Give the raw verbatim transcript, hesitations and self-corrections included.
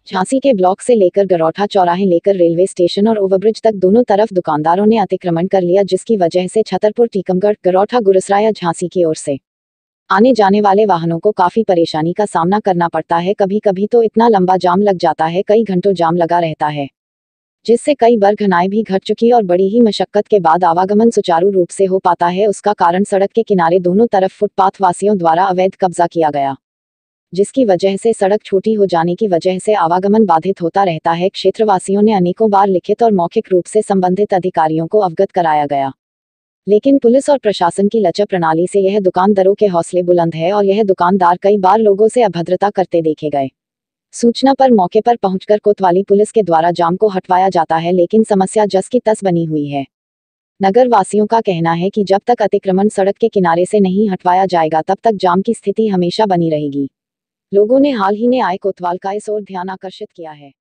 झांसी के ब्लॉक से लेकर गरौठा चौराहे लेकर रेलवे स्टेशन और ओवरब्रिज तक दोनों तरफ दुकानदारों ने अतिक्रमण कर लिया, जिसकी वजह से छतरपुर, टीकमगढ़, गरौठा, गुरसराया, झांसी की ओर से आने जाने वाले वाहनों को काफी परेशानी का सामना करना पड़ता है। कभी कभी तो इतना लंबा जाम लग जाता है, कई घंटों जाम लगा रहता है, जिससे कई बार घटनाएं भी घट चुकी और बड़ी ही मशक्कत के बाद आवागमन सुचारू रूप से हो पाता है। उसका कारण सड़क के किनारे दोनों तरफ फुटपाथ वासियों द्वारा अवैध कब्जा किया गया, जिसकी वजह से सड़क छोटी हो जाने की वजह से आवागमन बाधित होता रहता है। क्षेत्रवासियों ने अनेकों बार लिखित और मौखिक रूप से संबंधित अधिकारियों को अवगत कराया गया, लेकिन पुलिस और प्रशासन की लचर प्रणाली से यह दुकानदारों के हौसले बुलंद है और यह दुकानदार कई बार लोगों से अभद्रता करते देखे गए। सूचना पर मौके पर पहुंचकर कोतवाली पुलिस के द्वारा जाम को हटवाया जाता है, लेकिन समस्या जस की तस बनी हुई है। नगर वासियों का कहना है कि जब तक अतिक्रमण सड़क के किनारे से नहीं हटवाया जाएगा तब तक जाम की स्थिति हमेशा बनी रहेगी। लोगों ने हाल ही में आए कोतवाल का इस ओर ध्यान आकर्षित किया है।